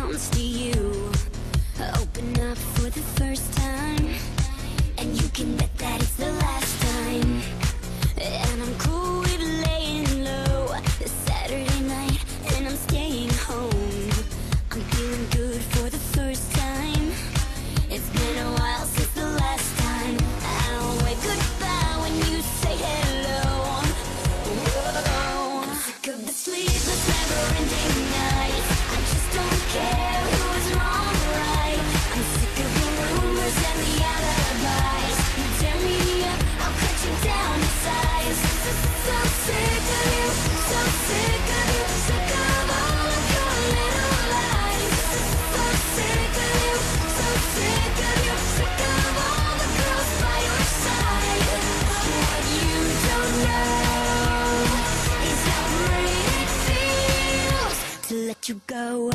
comes to you, open up for the first time, and you can bet that it's the last time. And I'm cool with laying low. It's Saturday night and I'm staying home. I'm feeling good for the first time. It's been a while since the last time. I'll wave goodbye when you say hello. Whoa. I'm sick of the sleepless, never-ending nights. I just don't care who's wrong or right. I'm sick of the rumors and the alibis. You tear me up, I'll cut you down to size. So sick of you, so sick of you, sick of all of your little lies. So sick of you, so sick of you, sick of all the girls by your side. What you don't know is how great it feels to let you go.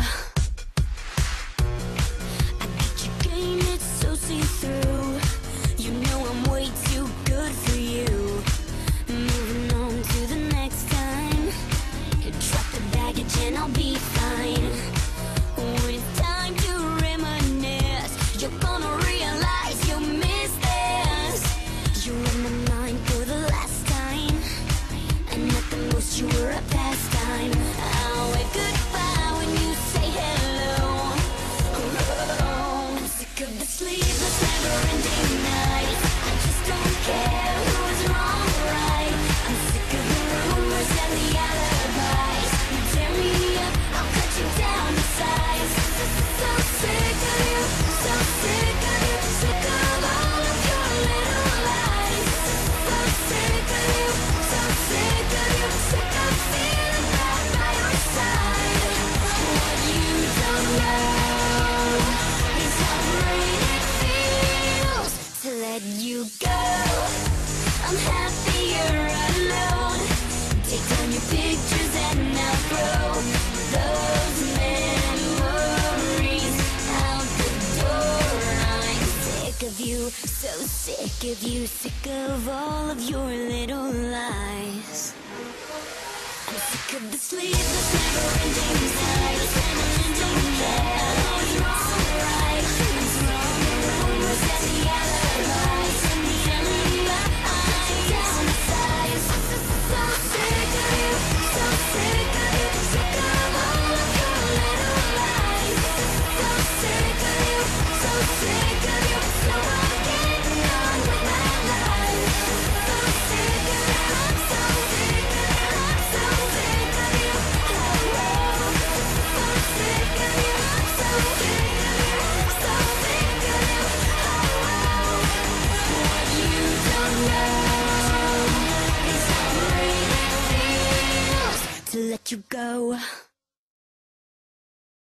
I got your game, it's so see-through. You know I'm way too good for you. Moving on to the next time. Drop the baggage and I'll be fine. When it's time to reminisce, you're gonna realize you missed this. You're in my mind for the last time, and at the most you were a pastime. I'll wave goodbye when you say hello. I'm sick of the sleepless, never-ending nights. I just don't care who's wrong or right. I'm sick of the rumors and the alibis. You tear me up, I'll cut you down to size. So sick of you, so sick of you, sick of all of your little lies. So sick of you, so sick of you, sick of feeling bad by your side. What you don't know is how great it feels to let you go. I'm happier alone. Take down your pictures and I'll throw those memories out the door. I'm sick of you, so sick of you, sick of all of your little lies. I'm sick of the sleepless, never-ending nights. Don't care who's wrong or right. I'm sick of the rumors and the alibis.